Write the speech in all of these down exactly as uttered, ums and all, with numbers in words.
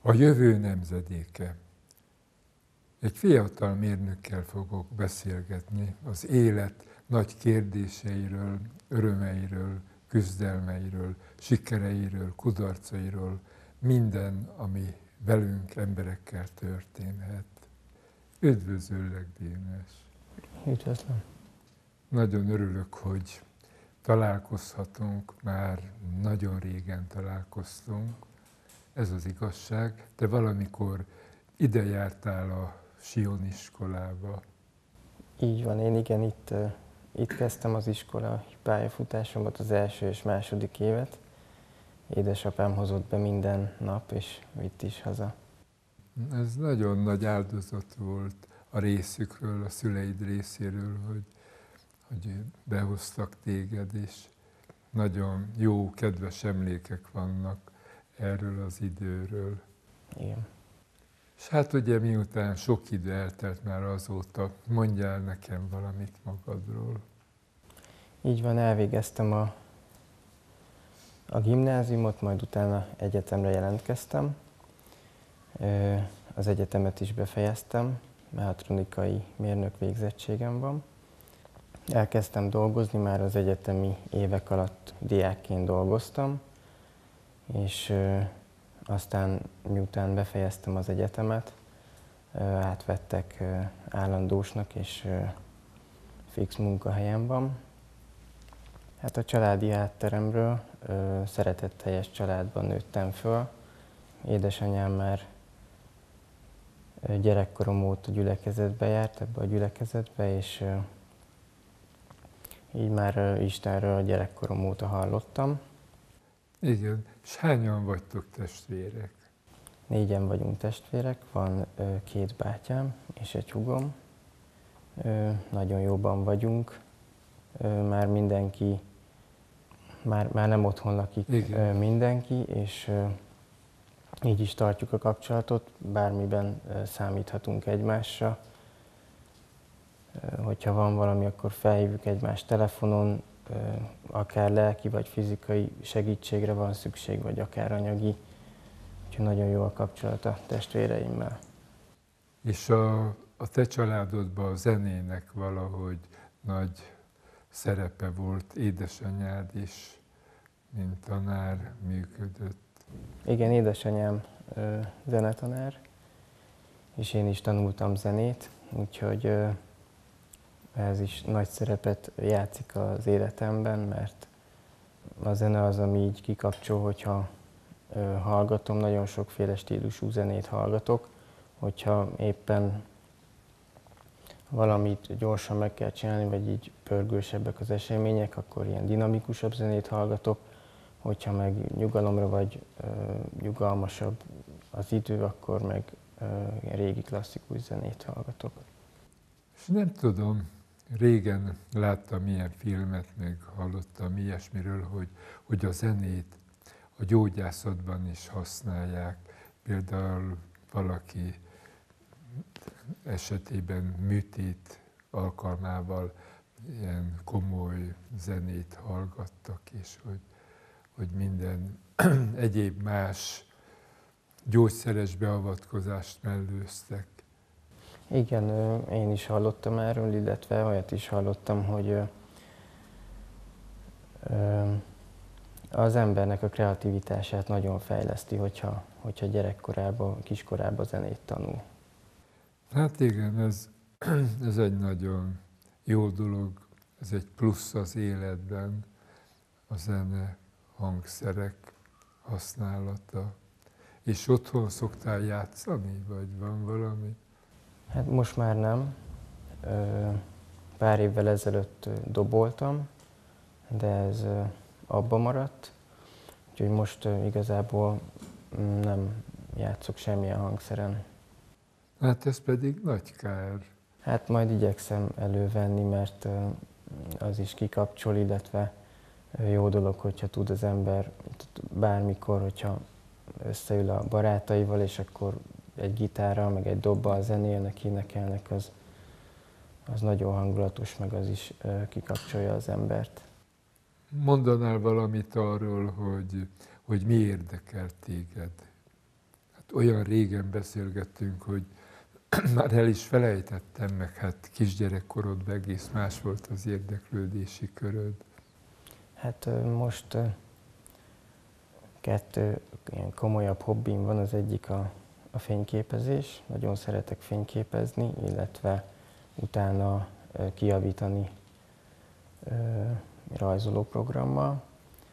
A jövő nemzedéke. Egy fiatal mérnökkel fogok beszélgetni az élet nagy kérdéseiről, örömeiről, küzdelmeiről, sikereiről, kudarcairól, minden, ami velünk, emberekkel történhet. Üdvözöllek, Dénes! Üdvözlöm! Nagyon örülök, hogy találkozhatunk, már nagyon régen találkoztunk, ez az igazság, de valamikor ide jártál a Sion iskolába. Így van, én igen, itt, itt kezdtem az iskola pályafutásomat, az első és második évet. Édesapám hozott be minden nap, és vitt is haza. Ez nagyon nagy áldozat volt a részükről, a szüleid részéről, hogy, hogy behoztak téged, és nagyon jó, kedves emlékek vannak erről az időről. Igen. És hát ugye miután sok idő eltelt már azóta, mondjál nekem valamit magadról. Így van, elvégeztem a, a gimnáziumot, majd utána egyetemre jelentkeztem. Az egyetemet is befejeztem, mechatronikai mérnök végzettségem van. Elkezdtem dolgozni, már az egyetemi évek alatt diákként dolgoztam, és aztán miután befejeztem az egyetemet, átvettek állandósnak, és fix munkahelyem van. Hát a családi hátteremről szeretetteljes családban nőttem föl. Édesanyám már gyerekkorom óta gyülekezetbe járt, ebbe a gyülekezetbe, és így már Istenről gyerekkorom óta hallottam. Igen, és hányan vagytok testvérek? Négyen vagyunk testvérek, van két bátyám és egy húgom. Nagyon jóban vagyunk, már mindenki, már, már nem otthon lakik Igen. mindenki, és így is tartjuk a kapcsolatot, bármiben számíthatunk egymásra. Hogyha van valami, akkor felhívjuk egymást telefonon, akár lelki vagy fizikai segítségre van szükség, vagy akár anyagi. Úgyhogy nagyon jó a kapcsolat a testvéreimmel. És a, a te családodban a zenének valahogy nagy szerepe volt, édesanyád is, mint tanár működött. Igen, édesanyám ö, zenetanár, és én is tanultam zenét, úgyhogy ö, ez is nagy szerepet játszik az életemben, mert a zene az, ami így kikapcsol, hogyha ö, hallgatom, nagyon sokféle stílusú zenét hallgatok, hogyha éppen valamit gyorsan meg kell csinálni, vagy így pörgősebbek az események, akkor ilyen dinamikusabb zenét hallgatok, hogyha meg nyugalomra vagy ö, nyugalmasabb az idő, akkor meg ö, régi klasszikus zenét hallgatok. És nem tudom, régen láttam ilyen filmet, meg hallottam ilyesmiről, hogy, hogy a zenét a gyógyászatban is használják. Például valaki esetében műtét alkalmával ilyen komoly zenét hallgattak, és hogy, hogy minden egyéb más gyógyszeres beavatkozást mellőztek. Igen, én is hallottam erről, illetve olyat is hallottam, hogy az embernek a kreativitását nagyon fejleszti, hogyha, hogyha gyerekkorában, kiskorában zenét tanul. Hát igen, ez, ez egy nagyon jó dolog, ez egy plusz az életben, a zene, hangszerek használata. És otthon szoktál játszani, vagy van valami? Hát most már nem. Pár évvel ezelőtt doboltam, de ez abba maradt. Úgyhogy most igazából nem játszok semmilyen hangszeren. Hát ez pedig nagy kár. Hát majd igyekszem elővenni, mert az is kikapcsol, illetve jó dolog, hogyha tud az ember bármikor, hogyha összeül a barátaival, és akkor egy gitárral, meg egy dobbal zenélnek, énekelnek, az, az nagyon hangulatos, meg az is kikapcsolja az embert. Mondanál valamit arról, hogy, hogy mi érdekel téged? Hát olyan régen beszélgettünk, hogy már el is felejtettem, meg hát kisgyerekkorodban egész más volt az érdeklődési köröd. Hát most kettő ilyen komolyabb hobbim van, az egyik a, a fényképezés, nagyon szeretek fényképezni, illetve utána kijavítani rajzolóprogrammal.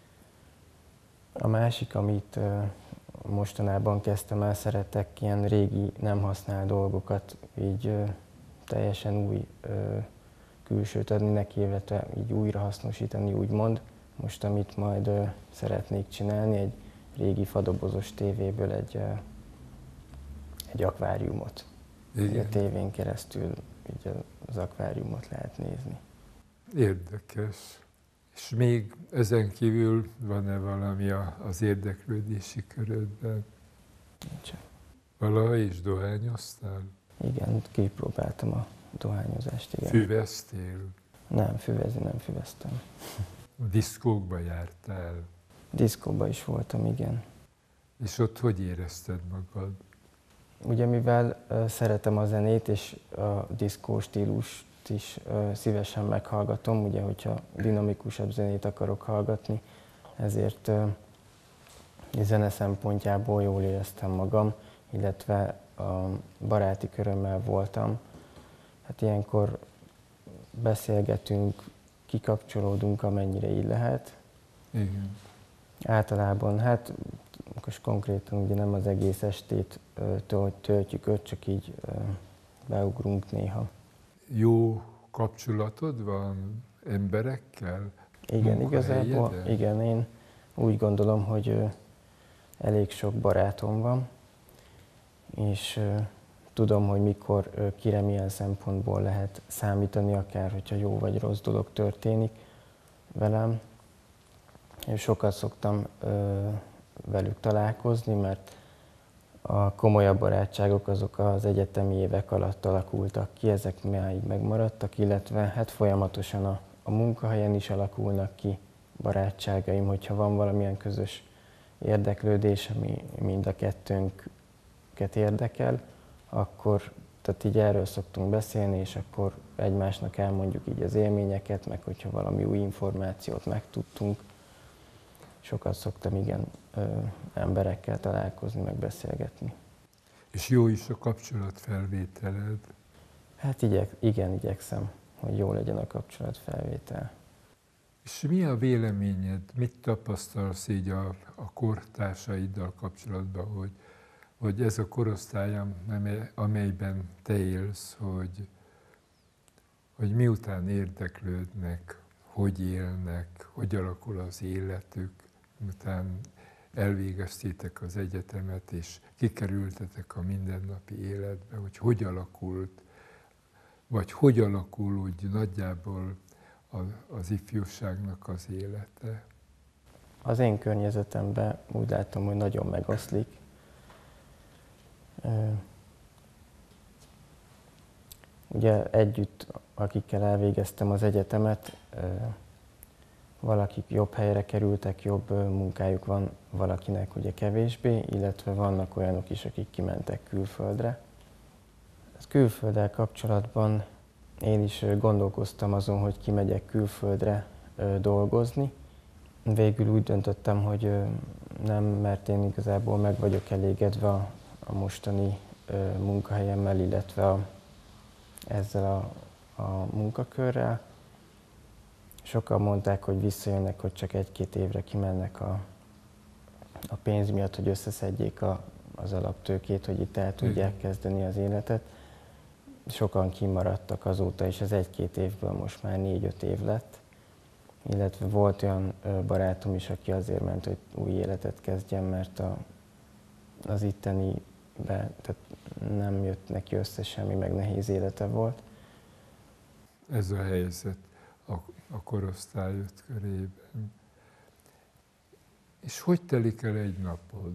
A másik, amit mostanában kezdtem el, szeretek ilyen régi, nem használt dolgokat így teljesen új külsőt adni neki, illetve így újra hasznosítani, úgymond. Most, amit majd szeretnék csinálni, egy régi fadobozos tévéből egy, egy akváriumot. Igen. A tévén keresztül így az akváriumot lehet nézni. Érdekes. És még ezen kívül van-e valami az érdeklődési körödben? Nincsen. Valaha is dohányoztál? Igen, kipróbáltam a dohányozást, igen. Füveztél? Nem, füvezni nem füveztem. Diszkókba jártál? Diszkóba is voltam, igen. És ott hogy érezted magad? Ugye mivel uh, szeretem a zenét, és a diszkó stílust is uh, szívesen meghallgatom, ugye, hogyha dinamikusabb zenét akarok hallgatni, ezért uh, zene szempontjából jól éreztem magam, illetve a baráti körömmel voltam. Hát ilyenkor beszélgetünk, kikapcsolódunk, amennyire így lehet. Igen. Általában, hát most konkrétan ugye nem az egész estét töltjük ott, csak így beugrunk néha. Jó kapcsolatod van emberekkel? Igen, igazából, igen, én úgy gondolom, hogy elég sok barátom van, és tudom, hogy mikor, kire milyen szempontból lehet számítani, akár hogyha jó vagy rossz dolog történik velem. Én sokat szoktam ö, velük találkozni, mert a komolyabb barátságok azok az egyetemi évek alatt alakultak ki, ezek máig megmaradtak, illetve hát folyamatosan a, a munkahelyen is alakulnak ki barátságaim, hogyha van valamilyen közös érdeklődés, ami mind a kettőnket érdekel, akkor tehát így erről szoktunk beszélni, és akkor egymásnak elmondjuk így az élményeket, meg hogyha valami új információt megtudtunk. Sokat szoktam igen ö, emberekkel találkozni, meg beszélgetni. És jó is a kapcsolatfelvételed? Hát igyek, igen, igyekszem, hogy jó legyen a kapcsolatfelvétel. És mi a véleményed, mit tapasztalsz így a, a kortársaiddal kapcsolatban, hogy, hogy ez a korosztály, amelyben te élsz, hogy, hogy miután érdeklődnek, hogy élnek, hogy alakul az életük, miután elvégeztétek az egyetemet, és kikerültetek a mindennapi életbe, hogy hogy alakult, vagy hogy alakul úgy nagyjából az ifjúságnak az élete? Az én környezetemben úgy látom, hogy nagyon megoszlik. Ugye együtt, akikkel elvégeztem az egyetemet, valakik jobb helyre kerültek, jobb munkájuk van, valakinek ugye kevésbé, illetve vannak olyanok is, akik kimentek külföldre. Ez külfölddel kapcsolatban én is gondolkoztam azon, hogy kimegyek külföldre dolgozni. Végül úgy döntöttem, hogy nem, mert én igazából meg vagyok elégedve a, a mostani munkahelyemmel, illetve a, ezzel a, a munkakörrel. Sokan mondták, hogy visszajönnek, hogy csak egy-két évre kimennek a, a pénz miatt, hogy összeszedjék a, az alaptőkét, hogy itt el tudják kezdeni az életet. Sokan kimaradtak azóta, és az egy-két évből most már négy-öt év lett. Illetve volt olyan barátom is, aki azért ment, hogy új életet kezdjen, mert a, az ittenibe, tehát nem jött neki össze semmi, meg nehéz élete volt. Ez a helyzet a, a korosztályod körében. És hogy telik el egy napod?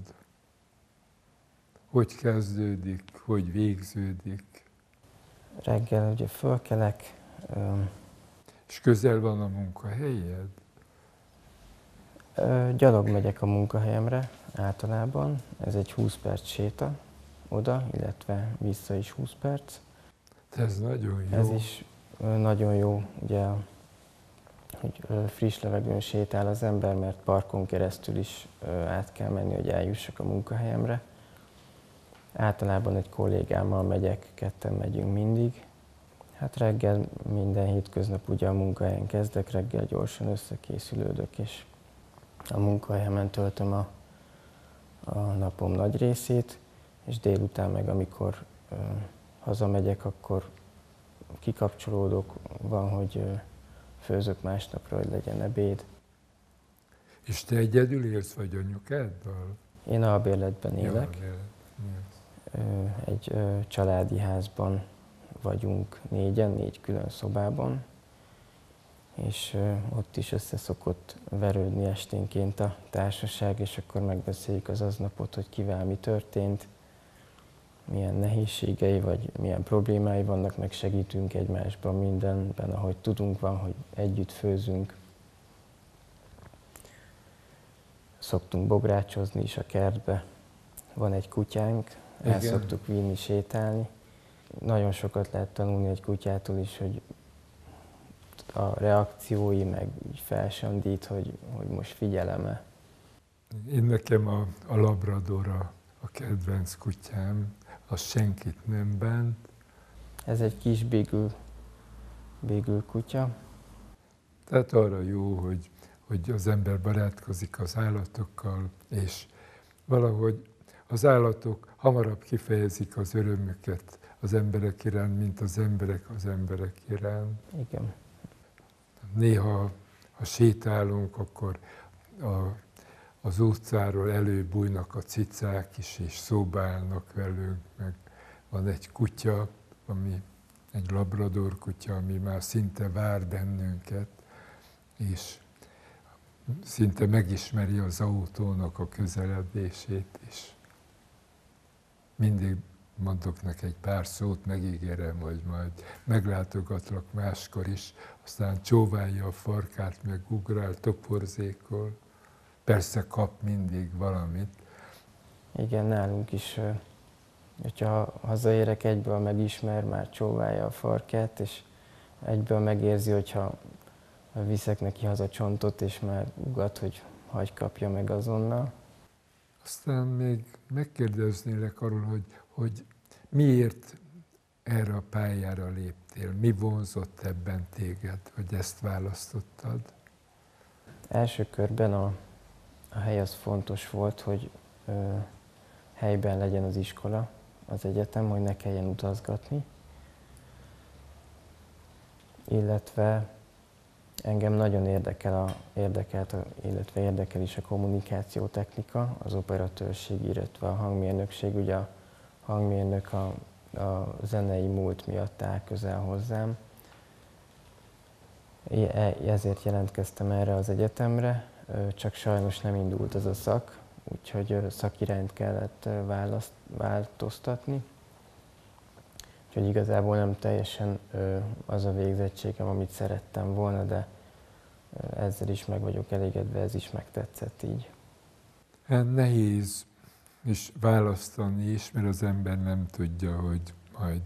Hogy kezdődik, hogy végződik? Reggel ugye fölkelek. És közel van a munkahelyed? Ö, gyalog megyek a munkahelyemre általában, ez egy húsz perc séta oda, illetve vissza is húsz perc. Ez nagyon jó. Ez is ö, nagyon jó, ugye, hogy ö, friss levegőn sétál az ember, mert parkon keresztül is ö, át kell menni, hogy eljussak a munkahelyemre. Általában egy kollégámmal megyek, ketten megyünk mindig. Hát reggel minden hétköznap ugye a munkahelyen kezdek, reggel gyorsan összekészülődök, és a munkahelyemen töltöm a, a napom nagy részét, és délután meg, amikor ö, hazamegyek, akkor kikapcsolódok, van, hogy ö, főzök másnapra, hogy legyen ebéd. És te egyedül élsz, vagy anyukáddal? Én albérletben élek. Ja, Ö, egy ö, családi házban vagyunk négyen, négy külön szobában, és ö, ott is össze szokott verődni esténként a társaság, és akkor megbeszéljük az aznapot, hogy kivel mi történt, milyen nehézségei vagy milyen problémái vannak, meg segítünk egymásban mindenben, ahogy tudunk, van, hogy együtt főzünk. Szoktunk bográcsozni is a kertbe. Van egy kutyánk, el Igen. szoktuk vinni sétálni. Nagyon sokat lehet tanulni egy kutyától is, hogy a reakciói, meg így felsandít, hogy, hogy most figyelem-e. Én nekem a, a labrador a, a kedvenc kutyám, az senkit nem bánt. Ez egy kis bigül, bigül kutya. Tehát arra jó, hogy, hogy az ember barátkozik az állatokkal, és valahogy az állatok hamarabb kifejezik az örömüket az emberek iránt, mint az emberek az emberek iránt. Igen. Néha, ha sétálunk, akkor a, az utcáról előbújnak a cicák is, és szóba állnak velünk, meg van egy kutya, ami egy labrador kutya, ami már szinte vár bennünket, és szinte megismeri az autónak a közeledését, és mindig mondok neki egy pár szót, megígérem, hogy majd meglátogatlak máskor is, aztán csóválja a farkát, meg ugrál, toporzékol, persze kap mindig valamit. Igen, nálunk is, hogyha hazaérek, egyből megismer, már csóválja a farkát, és egyből megérzi, hogyha viszek neki haza csontot, és már ugat, hogy hagy kapja meg azonnal. Aztán még megkérdeznélek arról, hogy, hogy miért erre a pályára léptél, mi vonzott ebben téged, hogy ezt választottad? Első körben a, a hely az fontos volt, hogy ö, helyben legyen az iskola, az egyetem, hogy ne kelljen utazgatni. Illetve engem nagyon érdekel a, érdekelt, a, illetve érdekel is a kommunikációtechnika, az operatőrség, illetve a hangmérnökség. Ugye a hangmérnök a, a zenei múlt miatt áll közel hozzám. Ezért jelentkeztem erre az egyetemre, csak sajnos nem indult az a szak, úgyhogy szakirányt kellett választ, változtatni. Úgyhogy igazából nem teljesen az a végzettségem, amit szerettem volna, de ezzel is meg vagyok elégedve, ez is megtetszett így. Hát nehéz is választani is, mert az ember nem tudja, hogy majd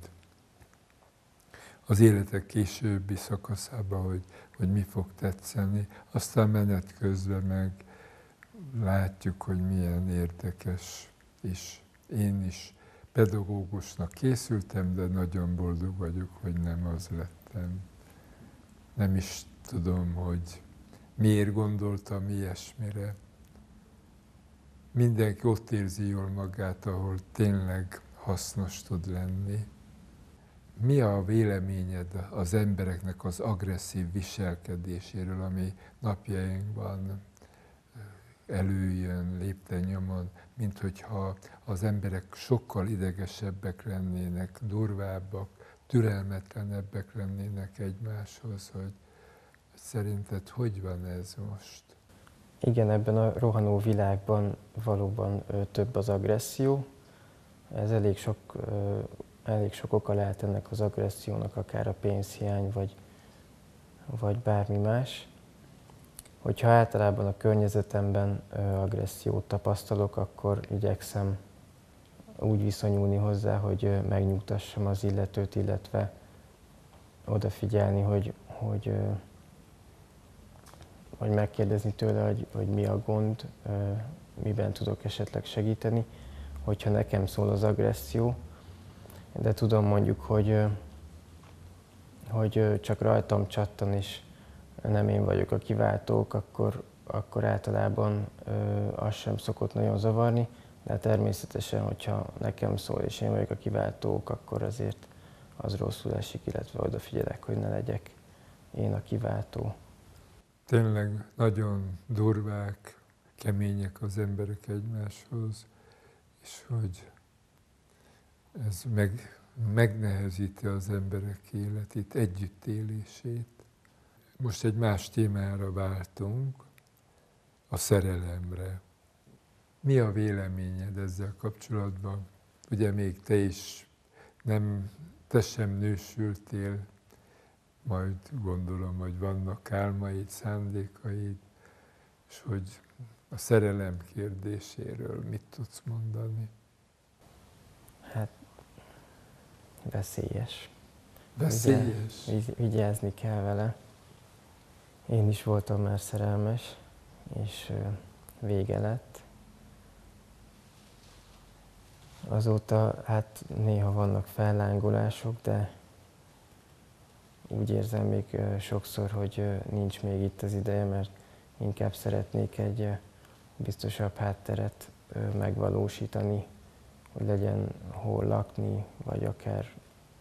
az életek későbbi szakaszában, hogy, hogy mi fog tetszeni. Aztán menet közben meg látjuk, hogy milyen érdekes is. Én is pedagógusnak készültem, de nagyon boldog vagyok, hogy nem az lettem. Nem is tudom, hogy miért gondoltam ilyesmire. Mindenki ott érzi jól magát, ahol tényleg hasznos tud lenni. Mi a véleményed az embereknek az agresszív viselkedéséről, ami napjainkban előjön lépten nyomon, mint hogyha az emberek sokkal idegesebbek lennének, durvábbak, türelmetlenebbek lennének egymáshoz, hogy szerinted hogy van ez most? Igen, ebben a rohanó világban valóban ö, több az agresszió. Ez elég sok, ö, elég sok oka lehet ennek az agressziónak, akár a pénzhiány, vagy, vagy bármi más. hogyha általában a környezetemben agressziót tapasztalok, akkor igyekszem úgy viszonyulni hozzá, hogy megnyugtassam az illetőt, illetve odafigyelni, hogy, hogy, hogy megkérdezni tőle, hogy, hogy mi a gond, miben tudok esetleg segíteni, hogyha nekem szól az agresszió, de tudom mondjuk, hogy, hogy csak rajtam csattan, és nem én vagyok a kiváltók, akkor, akkor általában az sem szokott nagyon zavarni, de természetesen, hogyha nekem szól, és én vagyok a kiváltók, akkor azért az rosszul esik, illetve odafigyelek, hogy ne legyek én a kiváltó. Tényleg nagyon durvák, kemények az emberek egymáshoz, és hogy ez meg, megnehezíti az emberek életét, együttélését. Most egy más témára váltunk, a szerelemre. Mi a véleményed ezzel kapcsolatban? Ugye még te is nem, te sem nősültél, majd gondolom, hogy vannak álmaid, szándékaid, és hogy a szerelem kérdéséről mit tudsz mondani? Hát veszélyes. Veszélyes? Vigy- vigyázni kell vele. Én is voltam már szerelmes, és vége lett. Azóta hát néha vannak fellángolások, de úgy érzem még sokszor, hogy nincs még itt az ideje, mert inkább szeretnék egy biztosabb hátteret megvalósítani, hogy legyen hol lakni, vagy akár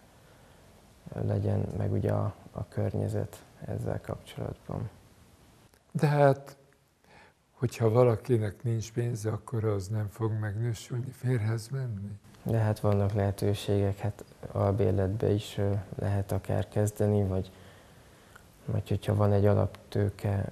legyen meg ugye a, a környezet ezzel kapcsolatban. De hát, hogyha valakinek nincs pénze, akkor az nem fog megnősülni, férhez menni. De hát vannak lehetőségek, hát albérletbe is lehet akár kezdeni, vagy, vagy hogyha van egy alaptőke,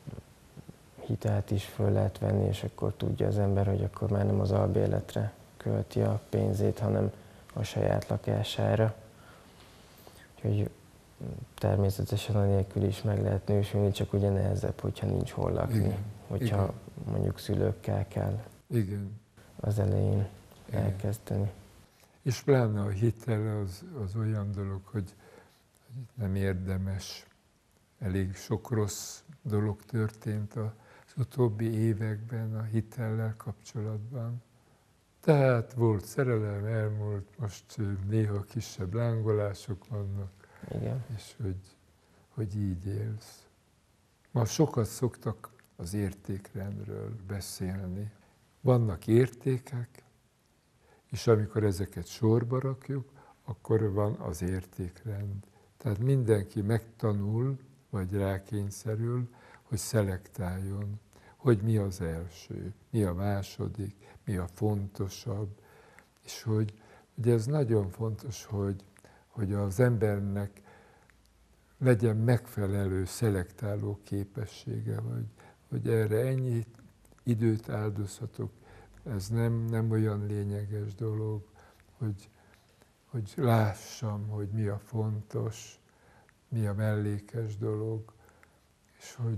hitelt is föl lehet venni, és akkor tudja az ember, hogy akkor már nem az albérletre költi a pénzét, hanem a saját lakására. Úgyhogy természetesen anélkül is meg lehet nősülni, csak ugye nehezebb, hogyha nincs hol lakni. Igen. Hogyha Igen. mondjuk szülőkkel kell Igen. az elején Igen. elkezdeni. És pláne a hitel az, az olyan dolog, hogy nem érdemes. Elég sok rossz dolog történt az utóbbi években a hitellel kapcsolatban. Tehát volt szerelem, elmúlt, most néha kisebb lángolások vannak, Igen. és hogy, hogy így élsz. Ma sokat szoktak az értékrendről beszélni. Vannak értékek, és amikor ezeket sorba rakjuk, akkor van az értékrend. Tehát mindenki megtanul, vagy rákényszerül, hogy szelektáljon, hogy mi az első, mi a második, mi a fontosabb, és hogy ugye ez nagyon fontos, hogy, hogy az embernek legyen megfelelő szelektáló képessége, hogy, hogy erre ennyi időt áldozhatok, ez nem, nem olyan lényeges dolog, hogy, hogy lássam, hogy mi a fontos, mi a mellékes dolog, és hogy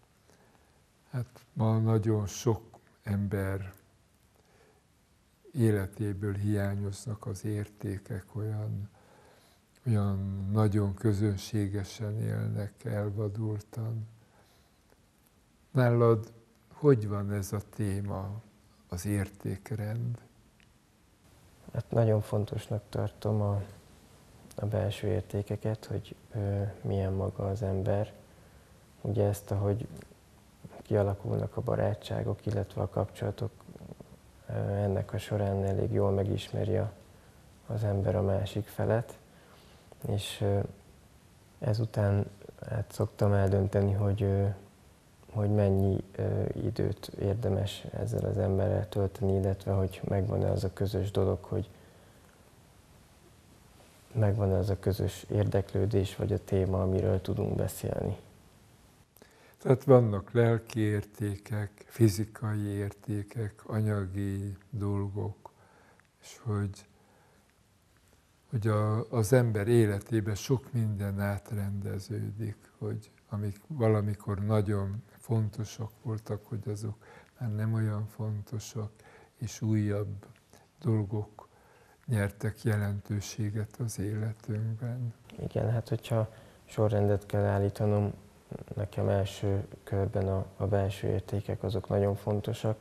hát ma nagyon sok ember életéből hiányoznak az értékek, olyan, olyan nagyon közönségesen élnek, elvadultan. Nálad hogy van ez a téma, az értékrend? Hát nagyon fontosnak tartom a, a belső értékeket, hogy ö, milyen maga az ember. Ugye ezt, ahogy kialakulnak a barátságok, illetve a kapcsolatok, ö, ennek a során elég jól megismeri a, az ember a másik felet, és ö, ezután hát szoktam eldönteni, hogy, ö, hogy mennyi ö, időt érdemes ezzel az emberrel tölteni, illetve hogy megvan-e az a közös dolog, hogy megvan az a közös érdeklődés, vagy a téma, amiről tudunk beszélni. Tehát vannak lelki értékek, fizikai értékek, anyagi dolgok, és hogy, hogy a, az ember életében sok minden átrendeződik, hogy amik valamikor nagyon fontosak voltak, hogy azok már nem olyan fontosak, és újabb dolgok nyertek jelentőséget az életünkben. Igen, hát hogyha sorrendet kell állítanom, nekem első körben a, a belső értékek azok nagyon fontosak.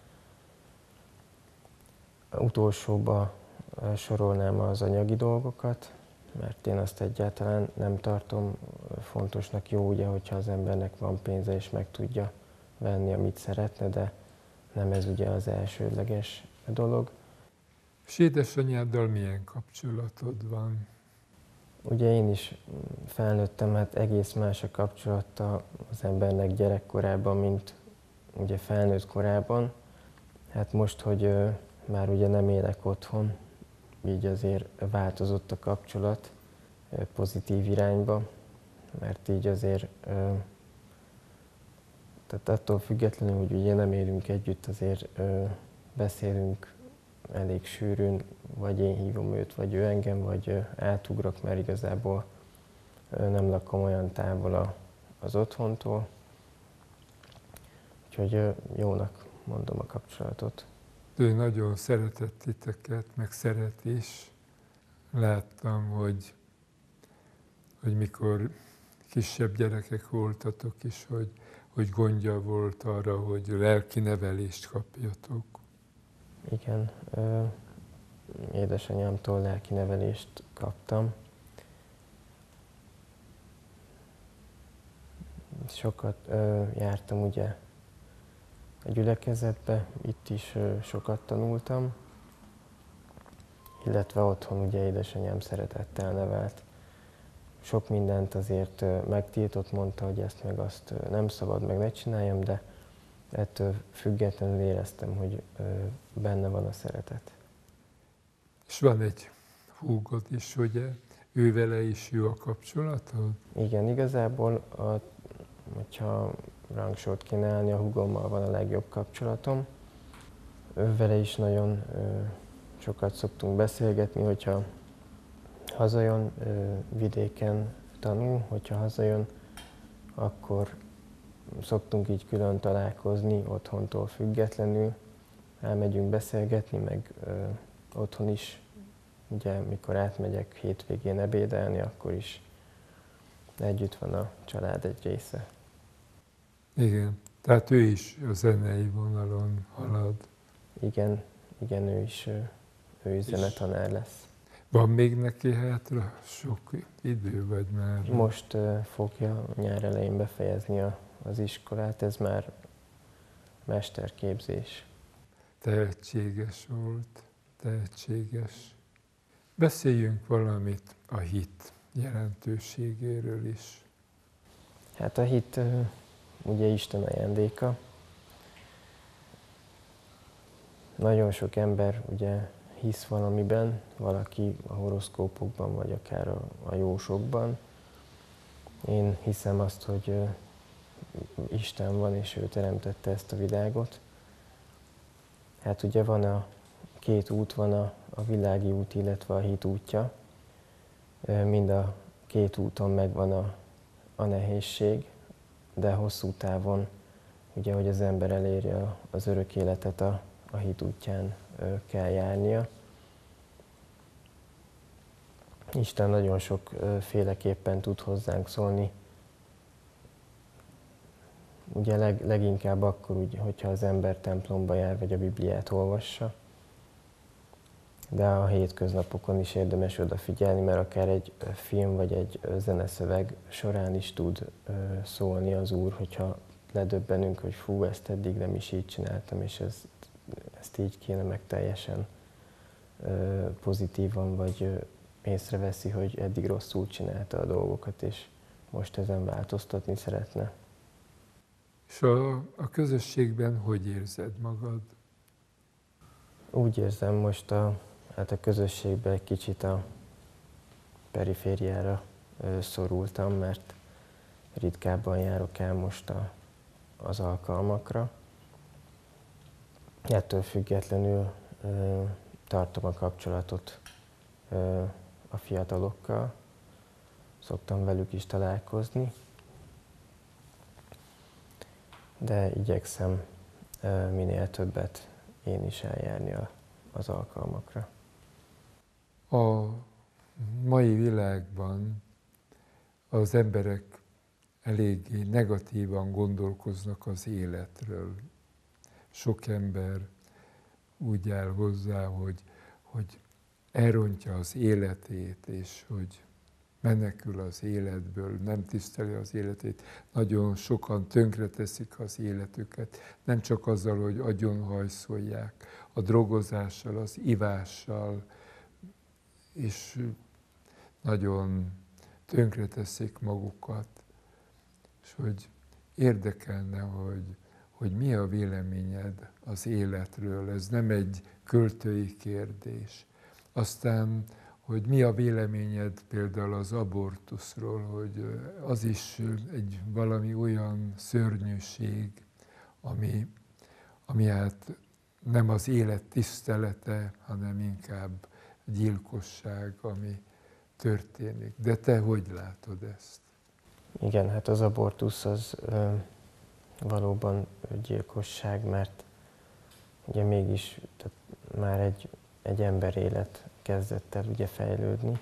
Utolsóba sorolnám az anyagi dolgokat, mert én azt egyáltalán nem tartom fontosnak. Jó, ugye, hogyha az embernek van pénze és meg tudja venni, amit szeretne, de nem ez ugye az elsődleges dolog. És édesanyáddal milyen kapcsolatod van? Ugye én is felnőttem, hát egész más a kapcsolata az embernek gyerekkorában, mint ugye felnőtt korában. Hát most, hogy ö, már ugye nem élek otthon, így azért változott a kapcsolat ö, pozitív irányba, mert így azért, ö, tehát attól függetlenül, hogy ugye nem élünk együtt, azért ö, beszélünk elég sűrűn, vagy én hívom őt, vagy ő engem, vagy ö, átugrok, mert igazából ö, nem lakom olyan távol a, az otthontól. Úgyhogy ö, jónak mondom a kapcsolatot. Ő nagyon szeretett titeket, meg szeret is. Láttam, hogy, hogy mikor kisebb gyerekek voltatok is, hogy, hogy gondja volt arra, hogy lelki nevelést kapjatok. Igen, ö, édesanyámtól lelki nevelést kaptam. Sokat ö, jártam ugye a gyülekezetbe, itt is ö, sokat tanultam, illetve otthon ugye édesanyám szeretettel nevelt. Sok mindent azért ö, megtiltott, mondta, hogy ezt meg azt ö, nem szabad, meg ne csináljam, de ettől függetlenül éreztem, hogy ö, benne van a szeretet. És van egy húgod is, ugye? Ő vele is jó a kapcsolatod? Igen, igazából, a, hogyha rangsort kéne állni, a húgommal van a legjobb kapcsolatom. Ő vele is nagyon ö, sokat szoktunk beszélgetni, hogyha hazajön, ö, vidéken tanul, hogyha hazajön, akkor szoktunk így külön találkozni, otthontól függetlenül. Elmegyünk beszélgetni, meg ö, otthon is, ugye mikor átmegyek hétvégén ebédelni, akkor is együtt van a család egy része. Igen, tehát ő is a zenei vonalon halad. Igen, igen, ő is, ő, ő is zenetanár lesz. Van még neki hátra sok idő, vagy már? Most uh, fogja nyár elején befejezni a, az iskolát, ez már mesterképzés. Tehetséges volt, tehetséges. Beszéljünk valamit a hit jelentőségéről is. Hát a hit uh, ugye Isten ajándéka. Nagyon sok ember ugye hisz valamiben, valaki a horoszkópokban, vagy akár a, a jósokban. Én hiszem azt, hogy uh, Isten van, és ő teremtette ezt a világot. Hát ugye van a két út, van a, a világi út, illetve a hit útja. Mind a két úton megvan a, a nehézség, de hosszú távon, ugye, hogy az ember elérje az örök életet, a, a hit útján kell járnia. Isten nagyon sokféleképpen tud hozzánk szólni. Ugye leg, leginkább akkor, úgy, hogyha az ember templomba jár, vagy a Bibliát olvassa. De a hétköznapokon is érdemes odafigyelni, mert akár egy film vagy egy zeneszöveg során is tud szólni az Úr, hogyha ledöbbenünk, hogy fú, ezt eddig nem is így csináltam, és ezt, ezt így kéne, meg teljesen pozitívan, vagy észreveszi, hogy eddig rosszul csinálta a dolgokat, és most ezen változtatni szeretne. És a, a közösségben hogy érzed magad? Úgy érzem most a, hát a közösségben egy kicsit a perifériára ö, szorultam, mert ritkábban járok el most a, az alkalmakra. Ettől függetlenül ö, tartom a kapcsolatot ö, a fiatalokkal, szoktam velük is találkozni. de igyekszem minél többet én is eljárni az alkalmakra. A mai világban az emberek eléggé negatívan gondolkoznak az életről. Sok ember úgy áll hozzá, hogy, hogy elrontja az életét, és hogy menekül az életből, nem tiszteli az életét. Nagyon sokan tönkreteszik az életüket, nem csak azzal, hogy agyonhajszolják, a drogozással, az ivással, és nagyon tönkreteszik magukat. És hogy érdekelne, hogy, hogy mi a véleményed az életről, ez nem egy költői kérdés. Aztán, hogy mi a véleményed például az abortuszról, hogy az is egy valami olyan szörnyűség, ami, ami hát nem az élet tisztelete, hanem inkább gyilkosság, ami történik. De te hogy látod ezt? Igen, hát az abortusz az ö, valóban gyilkosság, mert ugye mégis tehát már egy, egy ember élet kezdett el ugye fejlődni.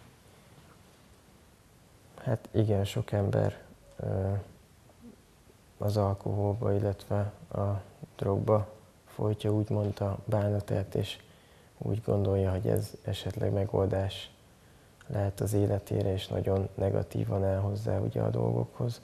Hát igen, sok ember ö, az alkoholba, illetve a drogba folytja úgymond a bánatát, és úgy gondolja, hogy ez esetleg megoldás lehet az életére, és nagyon negatívan áll hozzá ugye a dolgokhoz.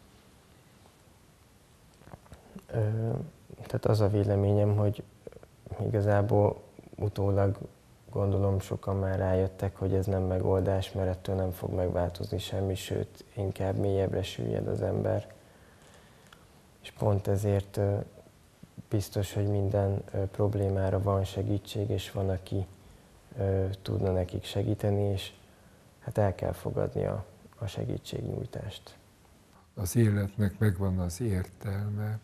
Ö, tehát az a véleményem, hogy igazából utólag gondolom sokan már rájöttek, hogy ez nem megoldás, mert ettől nem fog megváltozni semmi, sőt, inkább mélyebbre süllyed az ember. És pont ezért ö, biztos, hogy minden ö, problémára van segítség, és van, aki ö, tudna nekik segíteni, és hát el kell fogadni a, a segítségnyújtást. Az életnek megvan az értelme.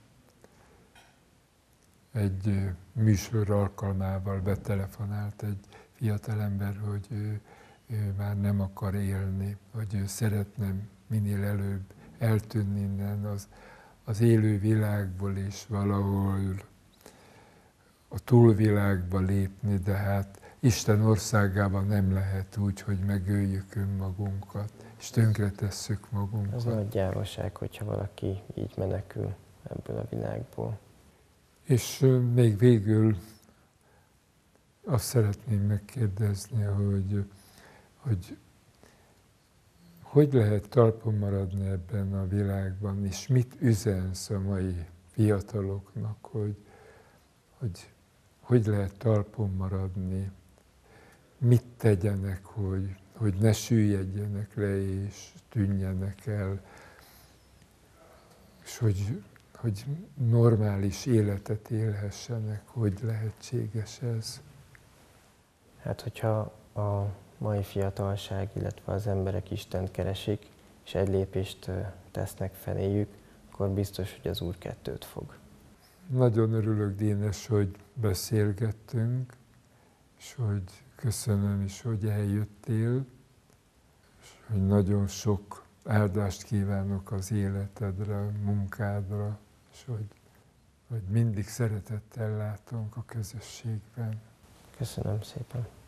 Egy műsor alkalmával betelefonált egy fiatalember, hogy ő, ő már nem akar élni, hogy ő szeretne minél előbb eltűnni innen az, az élő világból, és valahol a túlvilágba lépni, de hát Isten országában nem lehet úgy, hogy megöljük önmagunkat, és tönkretesszük magunkat. Az nagy gyávaság, hogyha valaki így menekül ebből a világból. És még végül azt szeretném megkérdezni, hogy, hogy hogy lehet talpon maradni ebben a világban, és mit üzensz a mai fiataloknak, hogy hogy, hogy lehet talpon maradni, mit tegyenek, hogy, hogy ne süllyedjenek le és tűnjenek el, és hogy, hogy normális életet élhessenek, hogy lehetséges ez. Hát, hogyha a mai fiatalság, illetve az emberek Istent keresik, és egy lépést tesznek feléjük, akkor biztos, hogy az Úr kettőt fog. Nagyon örülök, Dénes, hogy beszélgettünk, és hogy köszönöm is, hogy eljöttél, és hogy nagyon sok áldást kívánok az életedre, a munkádra, és hogy, hogy mindig szeretettel látunk a közösségben. Köszönöm szépen.